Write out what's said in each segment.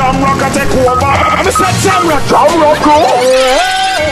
Jamrock I take over. I'm a set Jamrock. Jamrock go.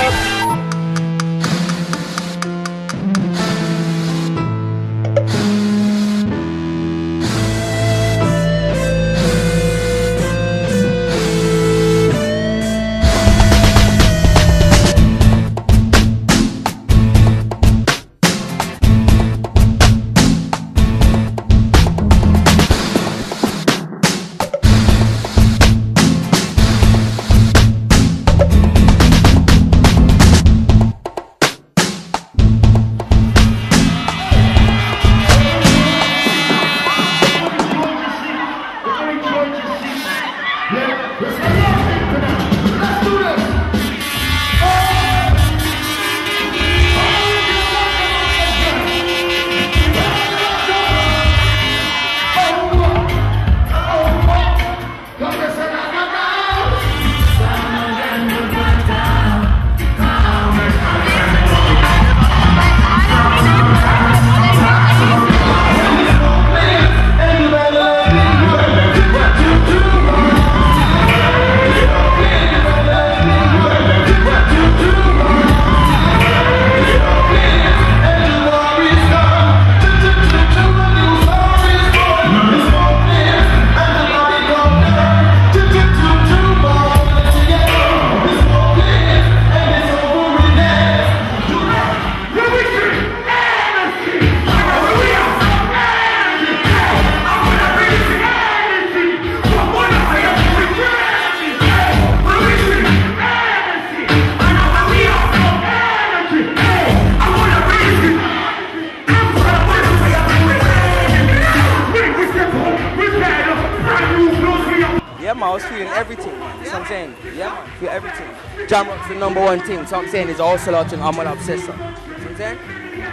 Yeah, man, I was feeling everything, man. You know what I'm saying? Yeah, man, feel everything. Jamrock's the #1 thing. So I'm saying is all sellout and I'm an obsessor. You know what I'm saying?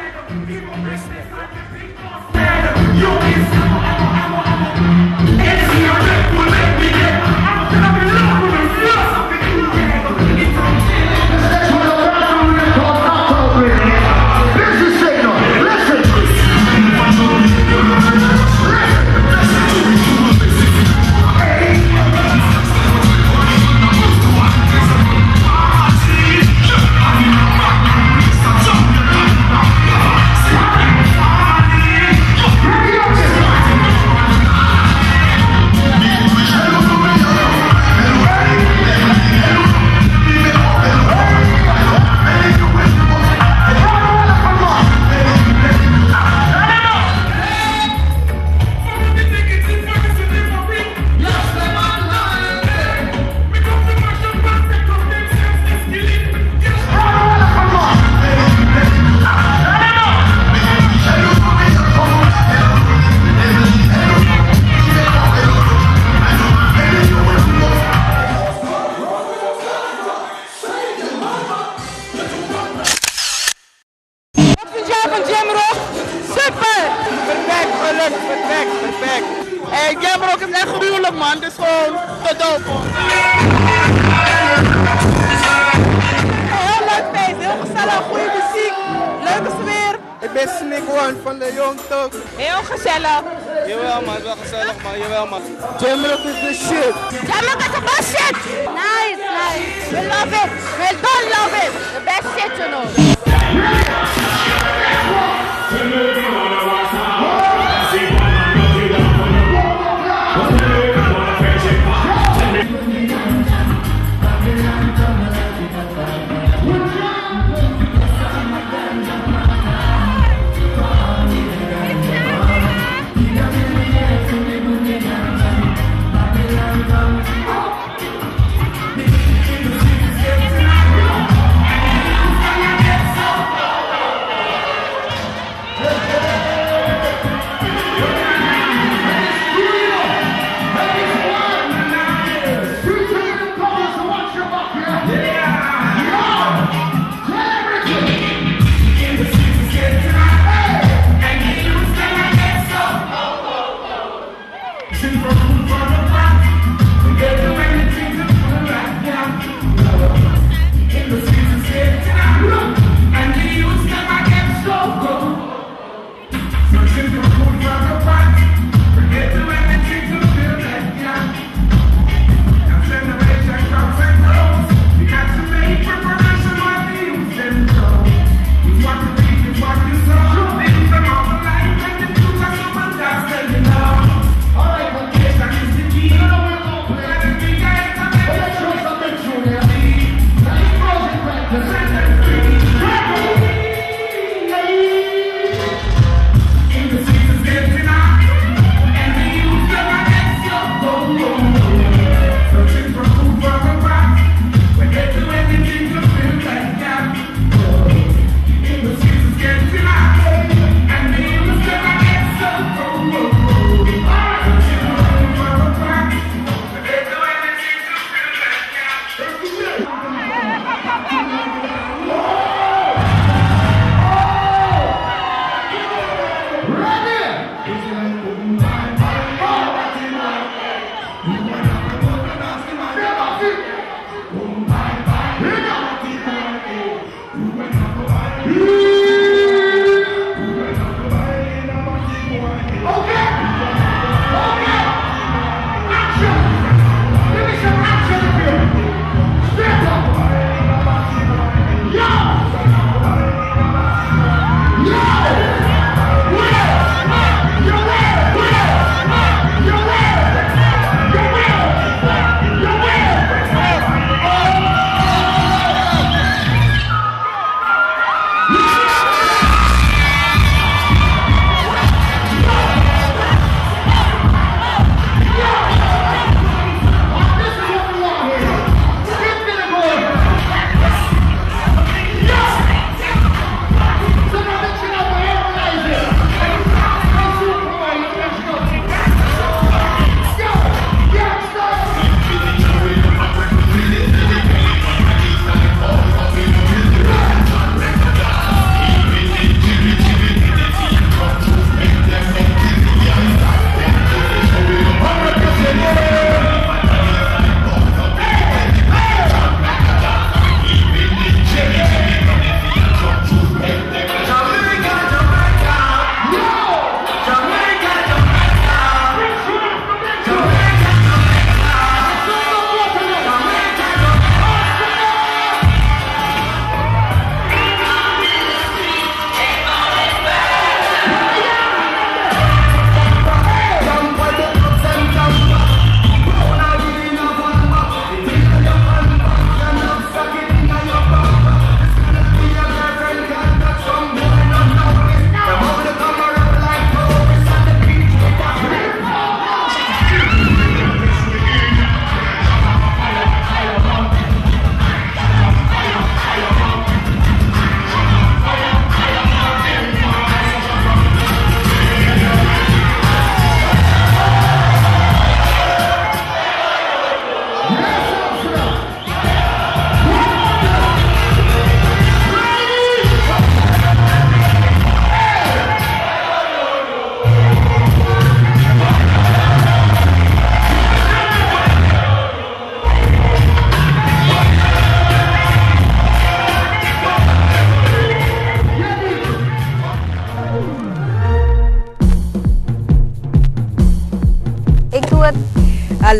Respect, Perfect. Hey, Jamrock is echt gruwelijk, man. Het is gewoon te dope. Heel leuk feest, heel gezellig, goede muziek, leuke sfeer. Ik ben Sneak One van de Young Thugs. Heel gezellig. Jawel man, wel gezellig man, jawel man. Jamrock is the shit. Jamrock is the best shit. Nice. We love it. We don't love it. The best shit, you know.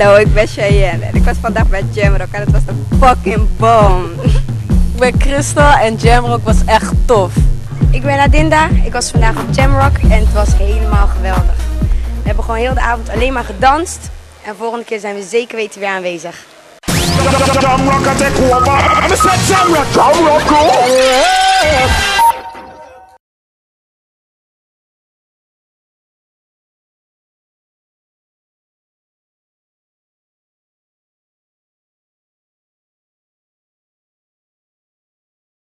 Hallo, ik ben Cheyenne en ik was vandaag bij Jamrock en het was een fucking boom. Ik ben Christel en Jamrock was echt tof. Ik ben Adinda, ik was vandaag op Jamrock en het was helemaal geweldig. We hebben gewoon heel de avond alleen maar gedanst en volgende keer zijn we zeker weten weer aanwezig. Jamrock, I take over. I'm a set Jamrock. Jamrock,